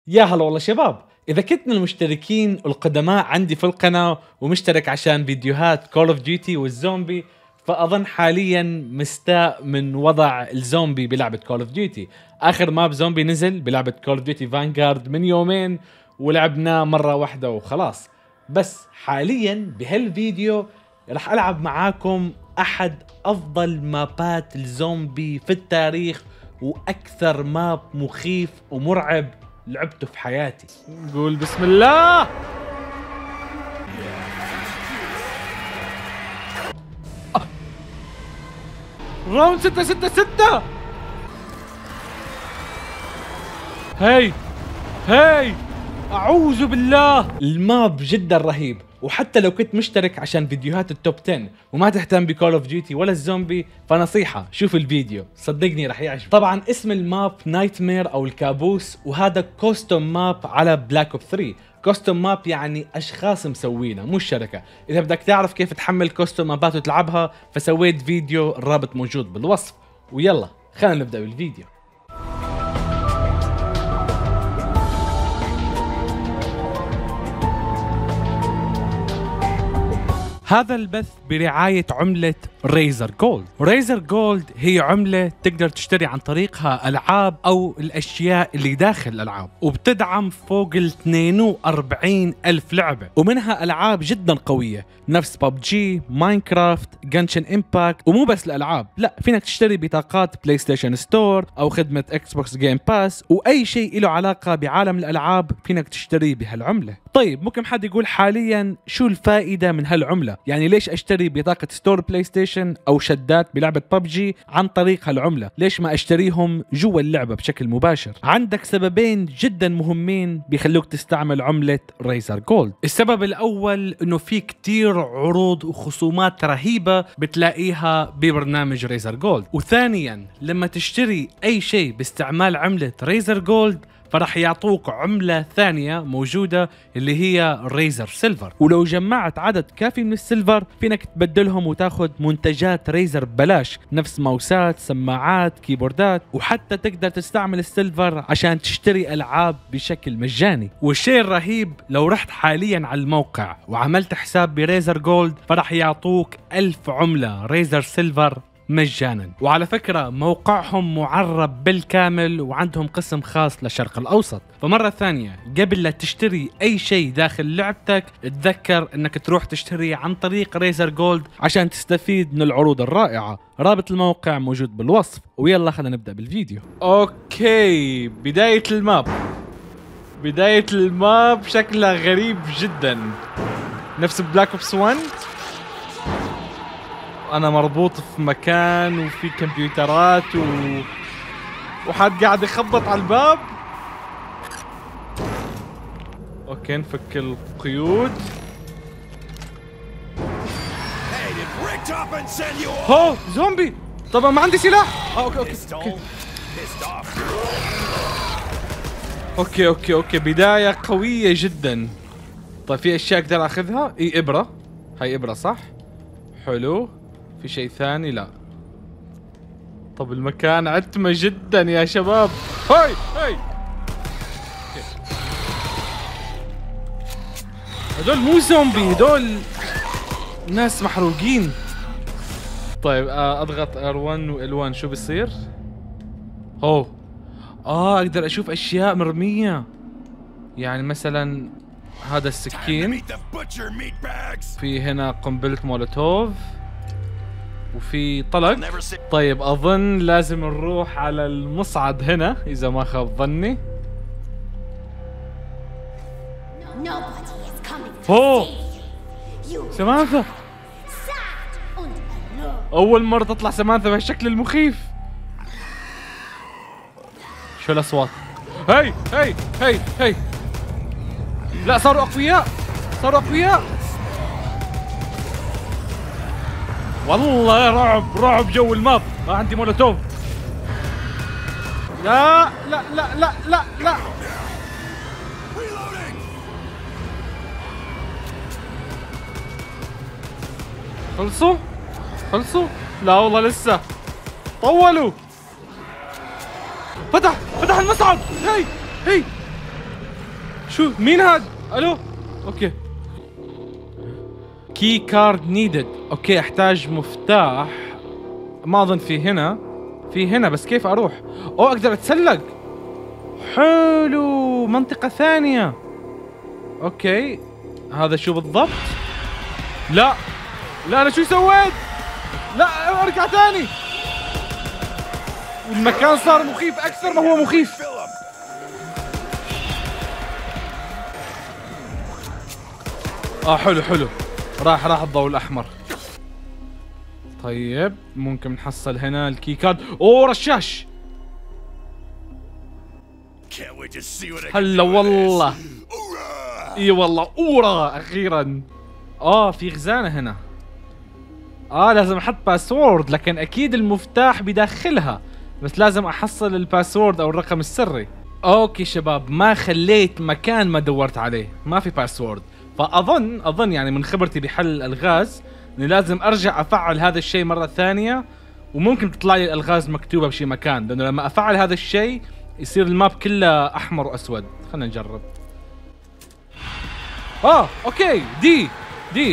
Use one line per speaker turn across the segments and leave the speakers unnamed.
يا هلا والله شباب، إذا كنت من المشتركين القدماء عندي في القناة ومشترك عشان فيديوهات كول اوف ديوتي والزومبي، فأظن حاليا مستاء من وضع الزومبي بلعبة كول اوف ديوتي. آخر ماب زومبي نزل بلعبة كول اوف ديوتي فانغارد من يومين ولعبناه مرة واحدة وخلاص. بس حاليا بهالفيديو رح ألعب معاكم أحد أفضل مابات الزومبي في التاريخ، وأكثر ماب مخيف ومرعب لعبته في حياتي. قول بسم الله. راوند 666. هاي أعوذ بالله. الماب جدا رهيب، وحتى لو كنت مشترك عشان فيديوهات التوب 10 وما تهتم بكول اوف ديوتي ولا الزومبي، فنصيحة شوف الفيديو صدقني رح يعجبك. طبعا اسم الماب نايتمير او الكابوس، وهذا كوستوم ماب على بلاك اوب 3. كوستوم ماب يعني اشخاص مسوينها مش شركة. اذا بدك تعرف كيف تحمل كوستوم مابات وتلعبها فسويت فيديو، الرابط موجود بالوصف. ويلا خلينا نبدأ بالفيديو. هذا البث برعاية عملة ريزر جولد. ريزر جولد هي عملة تقدر تشتري عن طريقها ألعاب أو الأشياء اللي داخل الألعاب، وبتدعم فوق 42 ألف لعبة، ومنها ألعاب جدا قوية نفس ببجي، ماينكرافت، جنشن إمباكت. ومو بس الألعاب، لا، فينك تشتري بطاقات بلاي ستيشن ستور أو خدمة إكس بوكس جيم باس، وأي شيء له علاقة بعالم الألعاب فينك تشتري بهالعملة. طيب ممكن حد يقول حاليا شو الفائدة من هالعملة؟ يعني ليش اشتري بطاقة ستور بلاي ستيشن او شدات بلعبة ببجي عن طريق هالعملة؟ ليش ما اشتريهم جوا اللعبة بشكل مباشر؟ عندك سببين جدا مهمين بيخلوك تستعمل عملة ريزر جولد. السبب الاول انه في كتير عروض وخصومات رهيبة بتلاقيها ببرنامج ريزر جولد، وثانيا لما تشتري اي شيء باستعمال عملة ريزر جولد فرح يعطوك عملة ثانية موجودة اللي هي ريزر سيلفر، ولو جمعت عدد كافي من السيلفر فينك تبدلهم وتاخذ منتجات ريزر ببلاش، نفس ماوسات، سماعات، كيبوردات، وحتى تقدر تستعمل السيلفر عشان تشتري ألعاب بشكل مجاني. والشيء الرهيب لو رحت حاليا على الموقع وعملت حساب بريزر جولد فرح يعطوك 1000 عملة ريزر سيلفر مجانا. وعلى فكرة موقعهم معرب بالكامل وعندهم قسم خاص للشرق الأوسط. فمرة ثانية قبل لا تشتري أي شيء داخل لعبتك تذكر أنك تروح تشتري عن طريق ريزر جولد عشان تستفيد من العروض الرائعة. رابط الموقع موجود بالوصف. ويلا خلينا نبدأ بالفيديو. أوكي، بداية الماب شكلها غريب جدا، نفس بلاك اوبس 1. أنا مربوط في مكان وفي كمبيوترات وحد قاعد يخبط على الباب. أوكي نفك القيود. هو زومبي. طبعا ما عندي سلاح. أوكي بداية قوية جدا. طيب في أشياء أقدر أخذها؟ إيه إبرة. هاي إبرة صح؟ حلو. في شيء ثاني؟ لا. طب المكان عتمة جدا يا شباب. هاي هدول مو زومبي، هدول ناس محروقين. طيب اضغط R1 و L1 شو بيصير؟ اقدر اشوف اشياء مرمية، يعني مثلا هذا السكين، في هنا قنبلة مولوتوف، وفي طلق. طيب اظن لازم نروح على المصعد هنا اذا ما خاب ظني. سمانثا. اول مرة تطلع سمانثا بهالشكل المخيف. شو الاصوات؟ هي لا، صاروا اقوياء. والله رعب جو الماب. ما عندي مولوتوف. لا خلصوا. لا والله لسه طولوا. فتح المصعد. هي شو مين هاد؟ الو اوكي. كي كارد نيدد. اوكي احتاج مفتاح. ما اظن في هنا. في هنا بس كيف اروح؟ اوه اقدر اتسلق. حلو منطقة ثانية. اوكي هذا شو بالضبط؟ لا لا انا شو سويت؟ لا ارجع ثاني. المكان صار مخيف اكثر ما هو مخيف. حلو حلو. راح الضوء الاحمر. طيب ممكن نحصل هنا الكي كارد. اوه رشاش. هلا والله. اي والله اورا اخيرا. في خزانة هنا. لازم احط باسورد لكن اكيد المفتاح بداخلها. بس لازم احصل الباسورد او الرقم السري. اوكي شباب ما خليت مكان ما دورت عليه. ما في باسورد. فاظن يعني من خبرتي بحل الالغاز اني لازم ارجع افعل هذا الشيء مرة ثانية. وممكن تطلع لي الالغاز مكتوبة بشي مكان لانه لما افعل هذا الشيء يصير الماب كله احمر واسود. خلينا نجرب. اوكي دي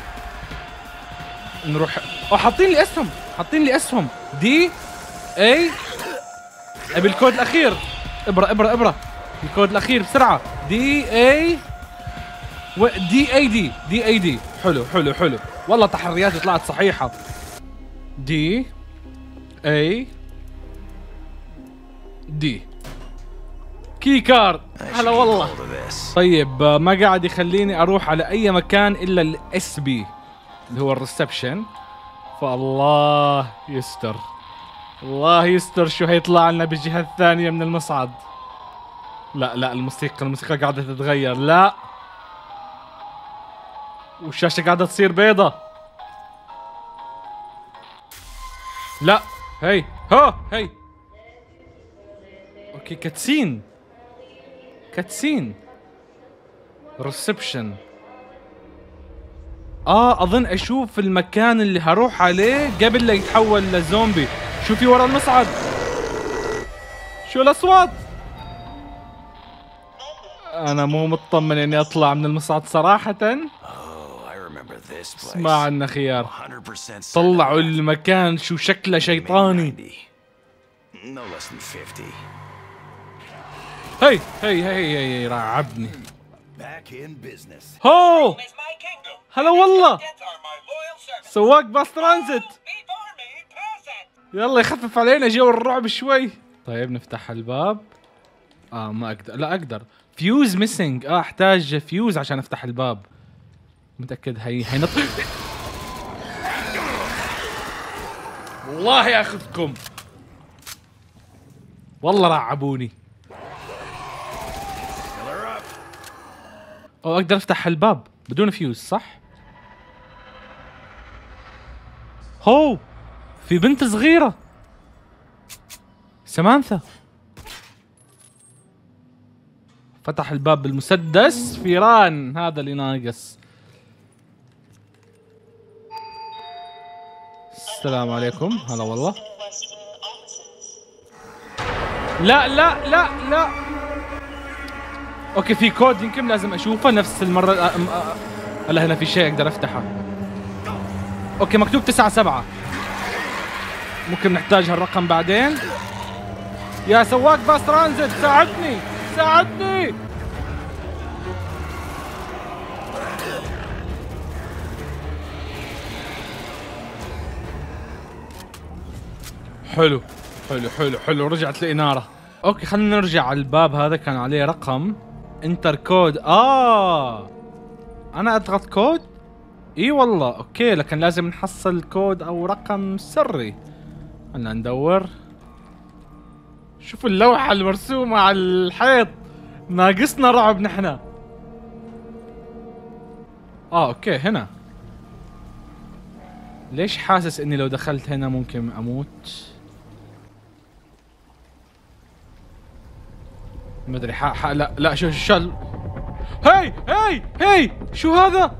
نروح. حاطين لي اسهم دي اي. ابي الكود الاخير. ابره الكود الاخير بسرعه. دي اي دي. حلو والله تحرياتي طلعت صحيحه. دي اي دي كي كارد. هلا والله. طيب ما قاعد يخليني اروح على اي مكان الا الاس بي اللي هو الريسبشن. فالله يستر. الله يستر شو هيطلع لنا بالجهة الثانية من المصعد. لا الموسيقى قاعدة تتغير. لا والشاشة قاعدة تصير بيضة. لا هي اوكي كاتسين ريسبشن. اظن اشوف المكان اللي هروح عليه قبل لا يتحول لزومبي. شو في ورا المصعد؟ شو الاصوات؟ انا مو مطمن اني اطلع من المصعد صراحة. اسمع عنا خيار. طلعوا المكان شو شكله شيطاني. هي رعبني. هو هلا والله. سواق باص ترانزيت. يلا يخفف علينا جو الرعب شوي. طيب نفتح الباب. ما اقدر. لا اقدر. فيوز ميسنج. احتاج فيوز عشان افتح الباب. متأكد هي والله ياخذكم. والله رعبوني. اقدر افتح الباب بدون فيوز صح؟ هو في بنت صغيرة سمانثا. فتح الباب بالمسدس. فيران هذا اللي ناقص. السلام عليكم. هلا والله. لا اوكي في كود يمكن لازم اشوفه نفس المرة. هلا هنا في شيء اقدر افتحه. اوكي مكتوب 9-7. ممكن نحتاج هالرقم بعدين. يا سواق باص ترانزيت ساعدني. حلو رجعت الإنارة. اوكي خلينا نرجع على الباب هذا كان عليه رقم. انتر كود. انا اضغط كود. اي والله اوكي لكن لازم نحصل كود او رقم سري. خلنا ندور. شوفوا اللوحة المرسومة على الحيط. ناقصنا رعب نحنا. اوكي هنا. ليش حاسس اني لو دخلت هنا ممكن اموت؟ ما ادري. لا شو هي شو هذا؟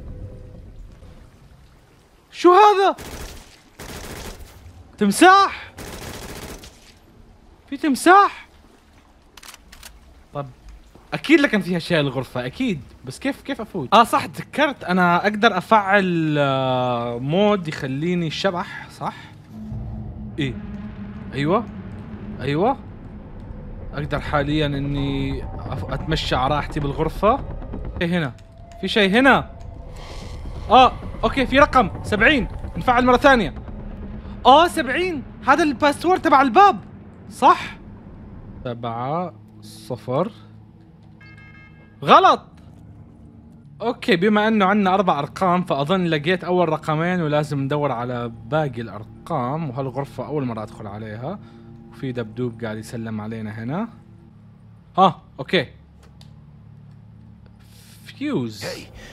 تمساح. في تمساح. طب اكيد لكن فيها شيء الغرفه اكيد، بس كيف افوت؟ صح تذكرت انا اقدر افعل مود يخليني شبح، صح؟ ايه ايوه ايوه اقدر حاليا اني اتمشى على راحتي بالغرفه. ايه هنا في شيء هنا. اوكي في رقم 70 نفعل مره ثانيه. 70 هذا الباسورد تبع الباب صح؟ 7 0 غلط. اوكي بما انه عندنا 4 ارقام فاظن لقيت اول رقمين ولازم ندور على باقي الارقام. وهالغرفة اول مرة ادخل عليها وفي دبدوب قاعد يسلم علينا هنا. اوكي فيوز.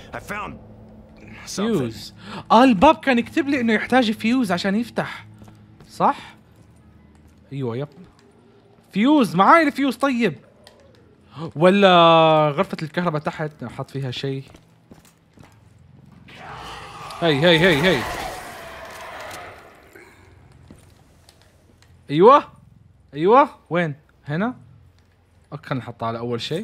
فيوز. الباب كان يكتب لي انه يحتاج فيوز عشان يفتح، صح؟ ايوه يب فيوز معاي الفيوز. طيب ولا غرفة الكهرباء تحت حط فيها شيء. هي ايوه وين؟ هنا. اوكي خلينا نحطها على اول شيء.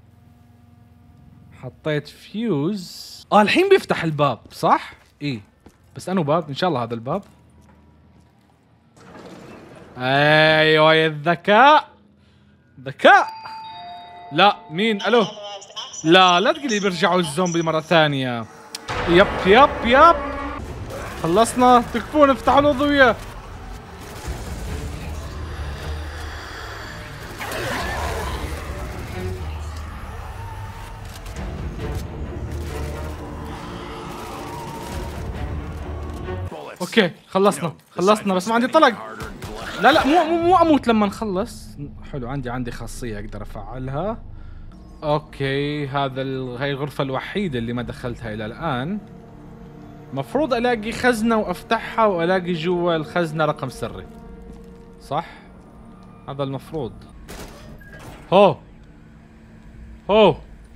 حطيت فيوز. الحين بيفتح الباب صح؟ ايه بس انو باب؟ ان شاء الله هذا الباب. ايوه يا الذكاء. ذكاء. لا مين؟ الو. لا تقولي بيرجعوا الزومبي مرة ثانية. يب خلصنا. تكفون افتحوا الأضوية. اوكي خلصنا بس ما عندي طلق. لا مو اموت لما نخلص. حلو عندي خاصية اقدر افعلها. اوكي هاي الغرفة الوحيدة اللي ما دخلتها الى الان. مفروض الاقي خزنة وافتحها والاقي جوا الخزنة رقم سري، صح؟ هذا المفروض. هو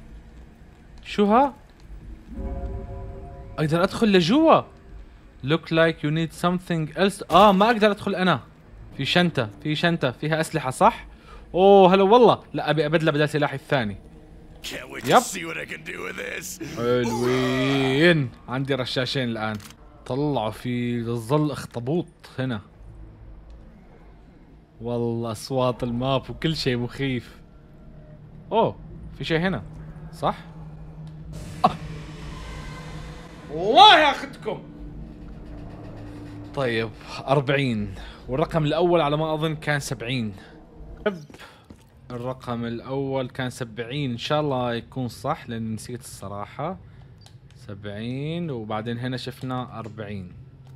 شو اقدر ادخل لجوا. look like you need something else. ما اقدر ادخل انا. في شنطة فيها اسلحة صح؟ هلا والله. لا ابي ابدله بدل سلاحي الثاني. يب حلوين. عندي رشاشين الان. طلعوا في الظل اخطبوط هنا. والله اصوات الماب وكل شيء مخيف. في شيء هنا صح؟ والله ياخذكم. طيب 40 والرقم الاول على ما اظن كان 70. الرقم الاول كان 70 ان شاء الله يكون صح لان نسيت الصراحة. 70 وبعدين هنا شفنا 40.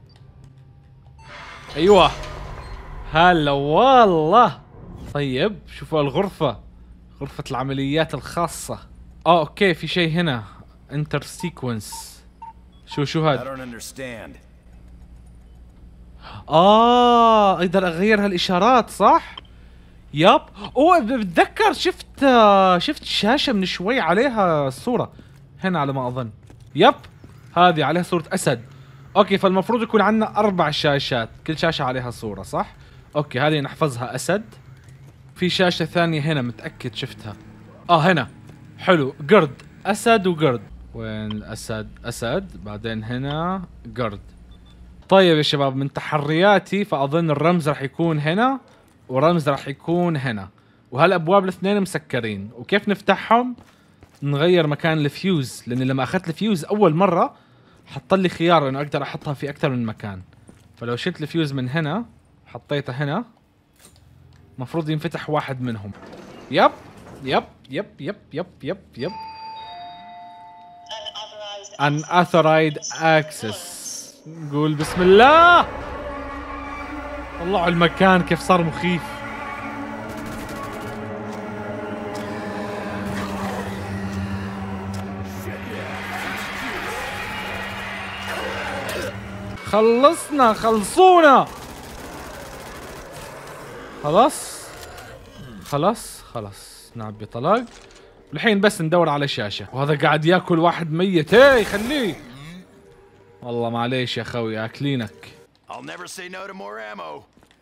ايوه هلا والله. طيب شوفوا الغرفة، غرفة العمليات الخاصة. اوكي في شيء هنا انتر سيكونس. شو هذا؟ اقدر اغير هالاشارات صح؟ يب. بتذكر شفت شاشة من شوي عليها صورة هنا على ما اظن. يب هذه عليها صورة اسد. اوكي فالمفروض يكون عندنا 4 شاشات كل شاشة عليها صورة صح؟ اوكي هذه نحفظها اسد. في شاشة ثانية هنا متأكد شفتها. هنا حلو قرد. اسد وقرد. وين الاسد؟ اسد بعدين هنا قرد. طيب يا شباب من تحرياتي فاظن الرمز راح يكون هنا ورمز راح يكون هنا. وهالابواب الاثنين مسكرين. وكيف نفتحهم؟ نغير مكان الفيوز لان لما اخذت الفيوز اول مرة حط لي خيار انه اقدر احطها في اكثر من مكان. فلو شلت الفيوز من هنا حطيته هنا مفروض ينفتح واحد منهم. يب unauthorized access. قول بسم الله. طلعوا المكان كيف صار مخيف. خلصونا. خلاص نعبي طلق. والحين بس ندور على شاشة. وهذا قاعد ياكل واحد ميت. خليه. والله معليش يا خوي اكلينك.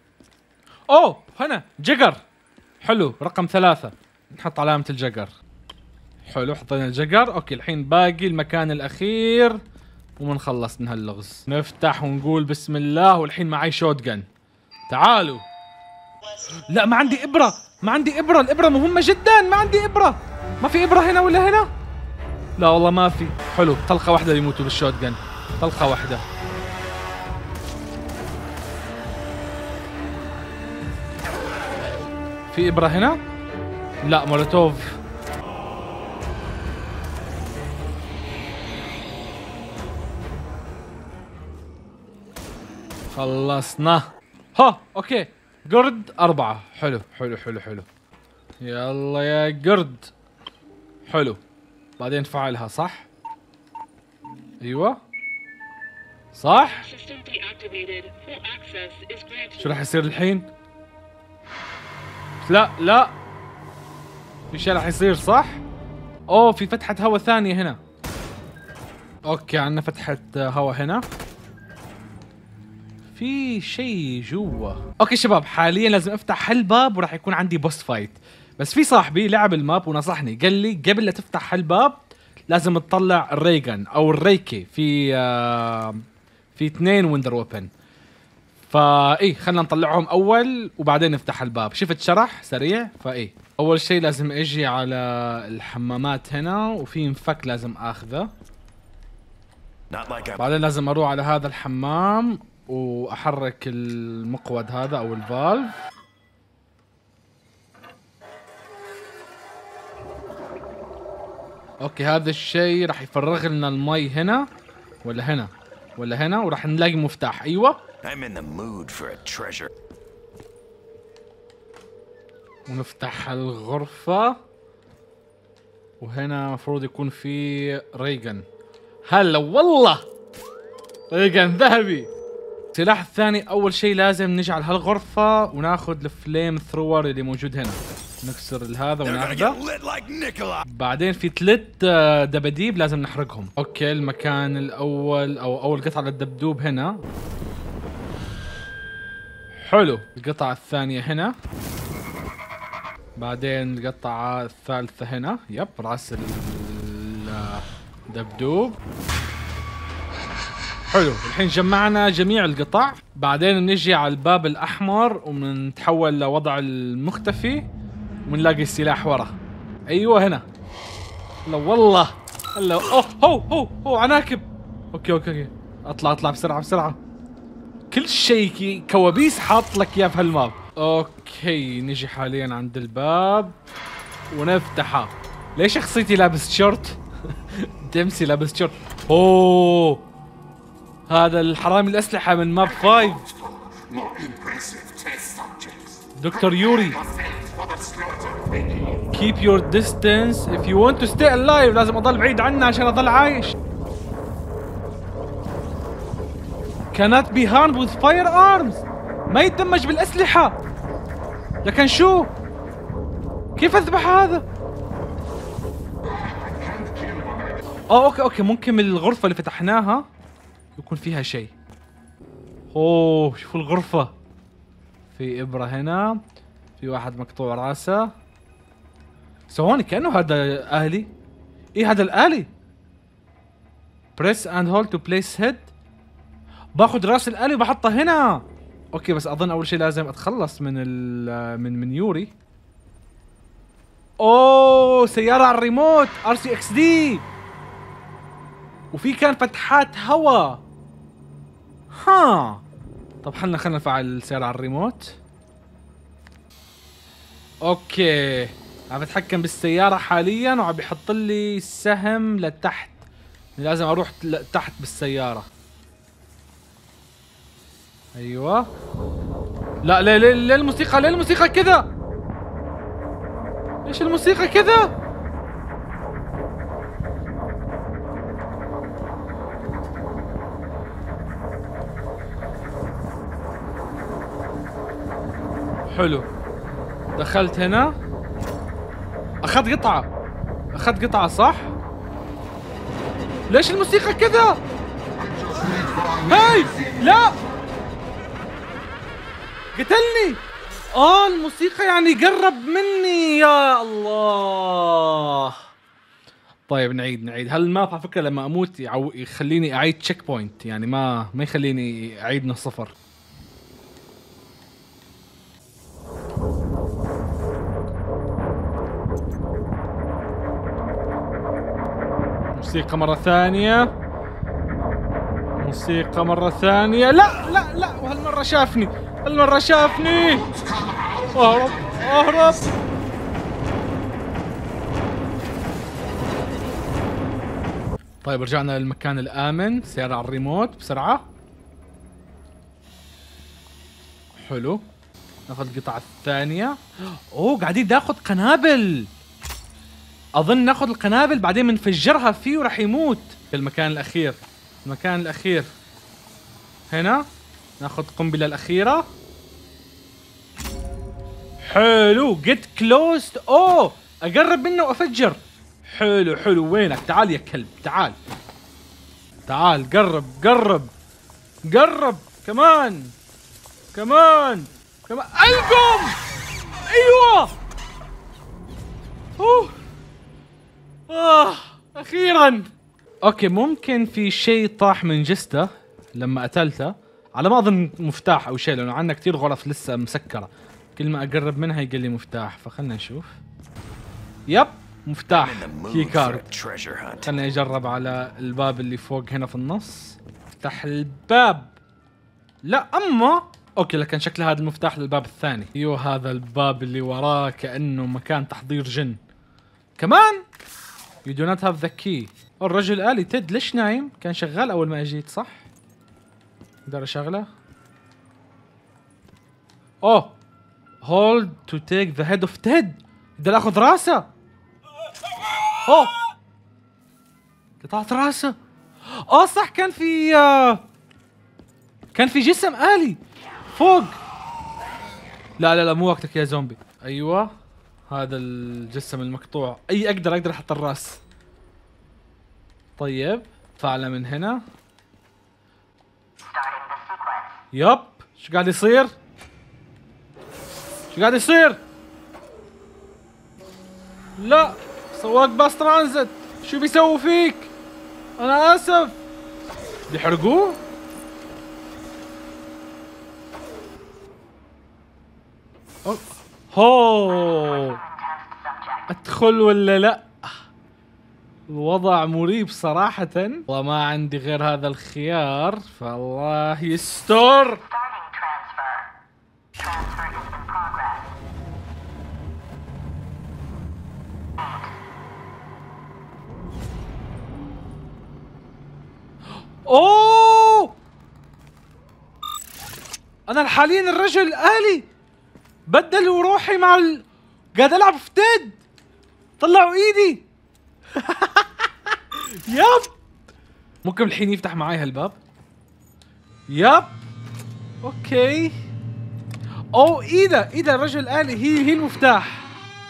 هنا جقر. حلو رقم 3 نحط علامة الجقر. حلو حطينا الجقر. اوكي الحين باقي المكان الاخير ومنخلص من هاللغز. نفتح ونقول بسم الله. والحين معي شوت جن. تعالوا. لا ما عندي ابره، ما عندي ابره. الابره مهمه جدا. ما عندي ابره. ما في ابره هنا ولا هنا؟ لا والله ما في. حلو طلقه واحده يموتوا بالشوت جن. طلقه واحده. في ابره هنا؟ لا مولوتوف. خلصنا. ها اوكي قرد 4. حلو حلو حلو حلو. يلا يا قرد. حلو بعدين فعلها صح؟ ايوه صح؟ شو راح يصير الحين؟ لا لا في شيء راح يصير صح؟ اوه في فتحة هواء ثانية هنا. اوكي عندنا فتحة هواء هنا. في شيء جوا. اوكي شباب حاليا لازم افتح هالباب وراح يكون عندي بوس فايت. بس في صاحبي لعب الماب ونصحني قال لي قبل لا تفتح هالباب لازم تطلع الريجن او الريكي في 2 ويندر ويبن. فايه خلينا نطلعهم اول وبعدين نفتح الباب. شفت شرح سريع. فايه اول شيء لازم اجي على الحمامات هنا وفي مفك لازم اخذه. بعدين لازم اروح على هذا الحمام واحرك المقود هذا او الفالف. اوكي هذا الشيء راح يفرغ لنا المي هنا ولا هنا ولا هنا وراح نلاقي مفتاح. ايوه ونفتح الغرفة. وهنا مفروض يكون في ريجن. هلا والله ريجن ذهبي. السلاح الثاني اول شيء لازم نجي على هالغرفة وناخذ الفليم ثرور اللي موجود هنا. نكسر هذا وناخذه. بعدين في 3 دباديب لازم نحرقهم. اوكي المكان الاول او اول قطعة للدبدوب هنا. حلو القطعة الثانية هنا. بعدين القطعة الثالثة هنا. يب راس الدبدوب. حلو الحين جمعنا جميع القطع. بعدين نجي على الباب الأحمر ونتحول لوضع المختفي ونلاقي السلاح ورا. أيوة هنا. لا والله هلا. أوه هو عناكب. أوكي أطلع بسرعة بسرعة. كل شيء كوابيس حاط لك إياه في هالماب. اوكي نجي حاليا عند الباب ونفتحه. ليش شخصيتي لابس شورت؟ ديمسي لابس شورت. اوه هذا الحرامي الاسلحه من ماب 5. دكتور يوري. keep your distance if you want to stay alive. لازم اضل بعيد عنه عشان اضل عايش. cannot be harmed with firearms. ما يتدمج بالأسلحة. لكن شو؟ كيف أذبح هذا؟ اوكي ممكن من الغرفة اللي فتحناها يكون فيها شيء. اوه شوفوا الغرفة. في إبرة هنا. في واحد مقطوع راسه. ثواني كأنه هذا آلي. ايه هذا الآلي. press and hold to place head. باخذ راس الآلي وبحطه هنا. اوكي بس اظن اول شيء لازم اتخلص من يوري. اوه سيارة على الريموت RCXD. وفي كان فتحات هوا. ها طب خلنا نفعل السيارة على الريموت. اوكي عم بتحكم بالسيارة حاليا وعم بيحط لي سهم لتحت. لازم اروح تحت بالسيارة. ايوه لا ليه الموسيقى. ليه الموسيقى كذا؟ ليش الموسيقى كذا؟ حلو دخلت هنا. اخذت قطعة صح؟ ليش الموسيقى كذا؟ هاي لا قتلني. الموسيقى يعني قرب مني. يا الله طيب نعيد. هل الماب على فكره لما اموت يخليني اعيد تشيك بوينت، يعني ما يخليني اعيد من الصفر. موسيقى مرة ثانية. لا وهالمرة شافني. اهرب. طيب رجعنا للمكان الآمن. سيارة على الريموت بسرعة. حلو. ناخذ القطعة الثانية. اوه قاعدين ناخذ قنابل. اظن ناخذ القنابل بعدين بنفجرها فيه وراح يموت. المكان الأخير هنا. ناخذ قنبلة الأخيرة. حلو. جيت كلوزد. اوه اقرب منه وافجر. حلو. وينك؟ تعال يا كلب. تعال قرب. كمان. القم. ايوه. اخيرا. اوكي ممكن في شيء طاح من جسته لما قتلته، على ما اظن مفتاح او شيء، لانه عندنا كثير غرف لسه مسكره. كل ما اقرب منها يقول لي مفتاح، فخلنا نشوف. يب مفتاح كي كارد. خلنا اجرب على الباب اللي فوق هنا في النص. افتح الباب. لا اما اوكي، لكن شكله هذا المفتاح للباب الثاني. ايوه هذا الباب اللي وراه كانه مكان تحضير جن. كمان you do not have the key. الرجل الآلي تيد ليش نايم؟ كان شغال اول ما اجيت صح؟ اقدر اشغله؟ اوه hold to take the head of Ted. بدي اخذ راسه. اوه قطعت راسه. صح كان في جسم آلي فوق. لا مو وقتك يا زومبي. ايوه هذا الجسم المقطوع. اقدر احط الراس. طيب فعله من هنا. يب شو قاعد يصير؟ لا سواق باص ترانزيت شو بيسووا فيك؟ انا اسف. بيحرقوه؟ هو ادخل ولا لا؟ الوضع مريب صراحة، وما عندي غير هذا الخيار، فالله يستر. اوه انا حاليا الرجل الآلي بدل روحي مع قاعد العب في تيد. طلعوا ايدي. يب ممكن الحين يفتح معاي هالباب. يب اوكي. ايده الرجل الآلي هي المفتاح.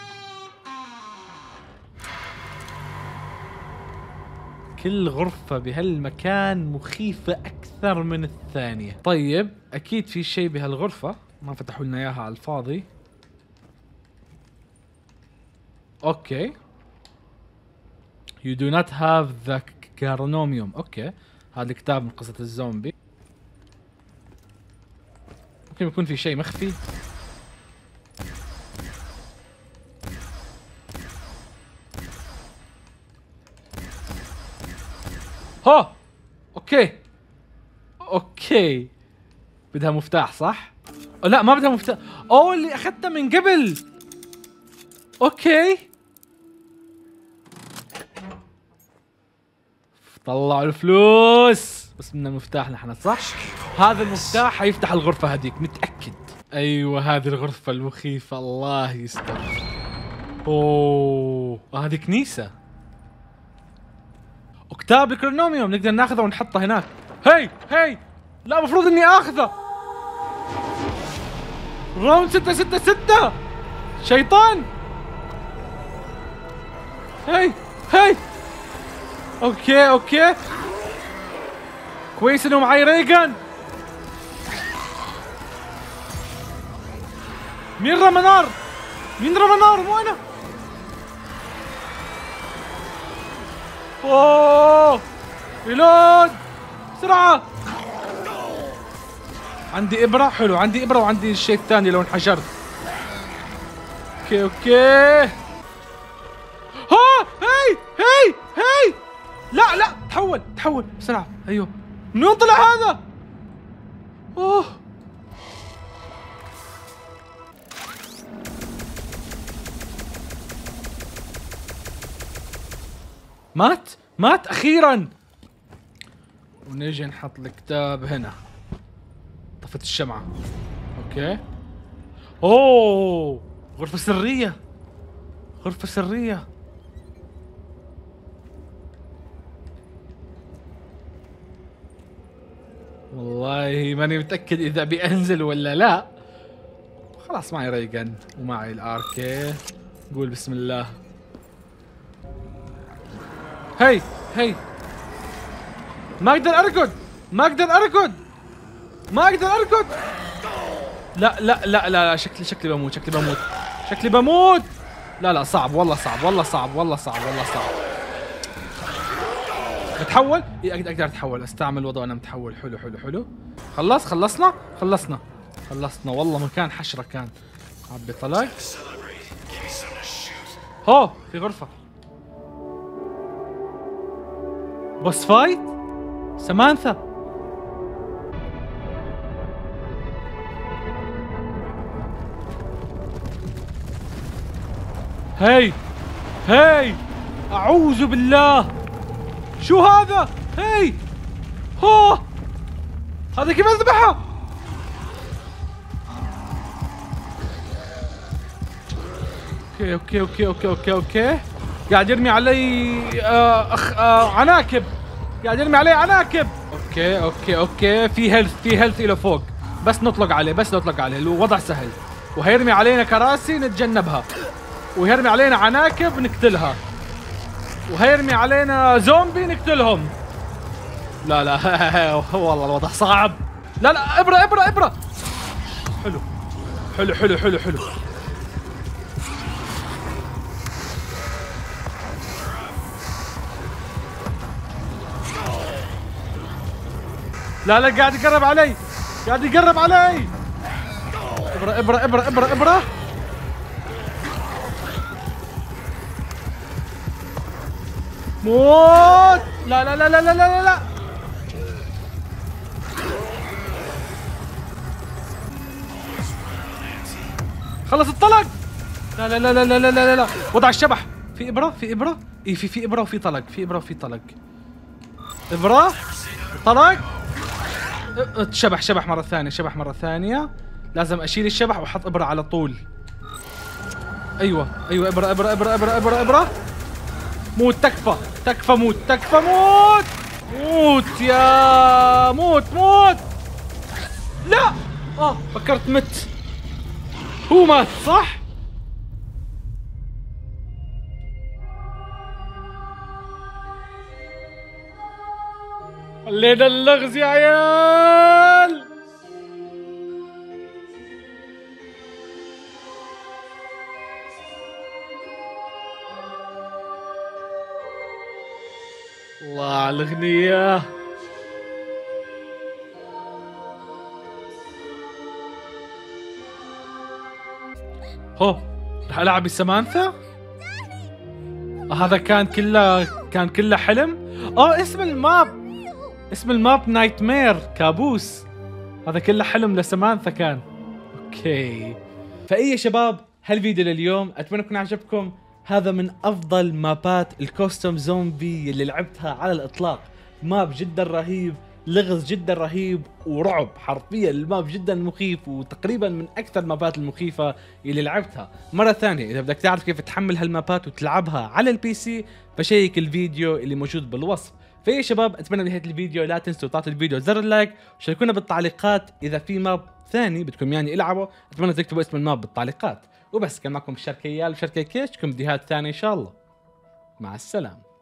كل غرفة بهالمكان مخيفة أكثر من الثانية. طيب أكيد في شيء بهالغرفة ما فتحوا لنا إياها على الفاضي. أوكي. You do not have the Carnomium. أوكي هذا الكتاب من قصة الزومبي. ممكن يكون في شيء مخفي. ها اوكي بدها مفتاح صح؟ لا ما بدها مفتاح. اللي اخذتها من قبل. اوكي طلعوا الفلوس. بس بدنا مفتاح نحن صح؟ هذا المفتاح حيفتح الغرفة هذيك متأكد. ايوه هذه الغرفة المخيفة. الله يستر. هذه كنيسة. كتاب الكرونوميوم نقدر ناخذه ونحطه هناك. هي لا مفروض اني اخذه. راوند 666 شيطان. هي اوكي كويس انه معي ريجن. مين رمى نار؟ مو انا. اوه ريلود بسرعة. عندي إبرة، حلو، عندي إبرة وعندي الشيء الثاني لو انحشرت. اوكي اوكي. ها هي لا لا، تحول بسرعة. ايوه، من وين طلع هذا؟ اوه مات اخيرا. ونجي نحط الكتاب هنا. طفت الشمعة. اوكي. اوه غرفة سرية، غرفة سرية. والله ماني متأكد إذا بأنزل ولا لا. خلاص معي ريجن ومعي الآركي. قول بسم الله. هي ما أقدر أركض، ما أقدر أركض. لا شكلي بموت. لا صعب والله صعب. بتحول؟ اقدر اتحول، استعمل وضع وانا متحول. حلو. خلصنا والله مكان حشرة كان. عبي طلق. هو في غرفة بوس فايت سمانثا. هي اعوذ بالله، شو هذا؟ هي هو هذا كيف اذبحه؟ اوكي. قاعد يرمي علي عناكب. اوكي. في هيلث الى فوق. بس نطلق عليه الوضع سهل. وهيرمي علينا كراسي نتجنبها، وهيرمي علينا عناكب نقتلها، وهيرمي علينا زومبي نقتلهم. لا والله الوضع صعب. لا ابرة. حلو. لا قاعد يقرب علي. ابرة. موت. لا. خلص الطلق. لا. وضع الشبح. في إبرة. اي في إبرة وفي طلق. إبرة طلق. شبح مرة ثانية. لازم أشيل الشبح وأحط إبرة على طول. أيوة إبرة. موت. تكفى موت يا موت. لا فكرت مت. هو مات صح؟ خلينا اللغز يا عيال. الله على الأغنية. هو رح ألعب السمانثا؟ هذا كان كله حلم؟ اسم الماب نايت مير، كابوس. هذا كله حلم لسمانثا كان. اوكي. فأي يا شباب هالفيديو لليوم، اتمنى يكون عجبكم. هذا من افضل مابات الكوستوم زومبي اللي لعبتها على الاطلاق. ماب جدا رهيب، لغز جدا رهيب، ورعب حرفيا. الماب جدا مخيف، وتقريبا من اكثر المابات المخيفة اللي لعبتها. مرة ثانية اذا بدك تعرف كيف تحمل هالمابات وتلعبها على البي سي، فشيك الفيديو اللي موجود بالوصف. فيا شباب اتمنى بنهاية الفيديو لا تنسوا تعطوا الفيديو زر اللايك، وشاركونا بالتعليقات اذا في ماب ثاني بدكم يعني العبه. اتمنى تكتبوا اسم الماب بالتعليقات. وبس كان معكم الشركيال وشركة كيش، تكون فيديوهات ثانية ان شاء الله. مع السلامة.